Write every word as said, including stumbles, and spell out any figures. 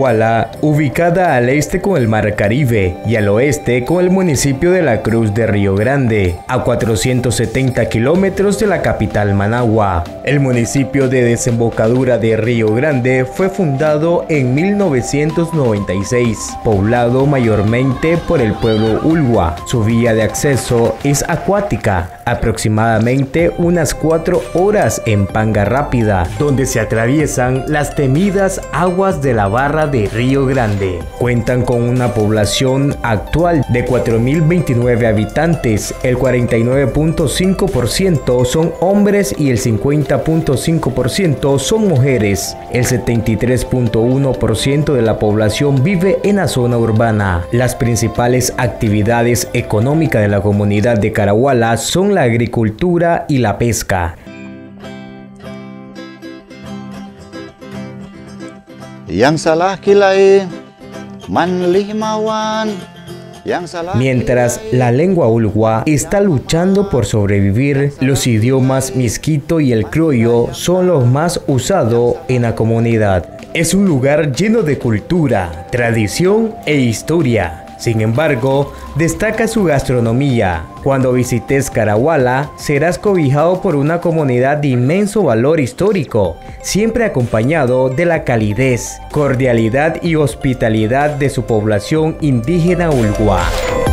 Caraguala, ubicada al este con el Mar Caribe y al oeste con el municipio de La Cruz de Río Grande, a cuatrocientos setenta kilómetros de la capital Managua. El municipio de desembocadura de Río Grande fue fundado en mil novecientos noventa y seis, poblado mayormente por el pueblo Ulwa. Su vía de acceso es acuática, aproximadamente unas cuatro horas en panga rápida, donde se atraviesan las temidas aguas de la barra de Río Grande. Cuentan con una población actual de cuatro mil veintinueve habitantes, el cuarenta y nueve punto cinco por ciento son hombres y el cincuenta punto cinco por ciento son mujeres. El setenta y tres punto uno por ciento de la población vive en la zona urbana. Las principales actividades económicas de la comunidad de Caraguala son la agricultura y la pesca. Yang salah kilai manlih mawan. Mientras la lengua ulwa está luchando por sobrevivir, los idiomas misquito y el criollo son los más usados en la comunidad. Es un lugar lleno de cultura, tradición e historia. Sin embargo, destaca su gastronomía. Cuando visites Caraguala, serás cobijado por una comunidad de inmenso valor histórico, siempre acompañado de la calidez, cordialidad y hospitalidad de su población indígena ulwa.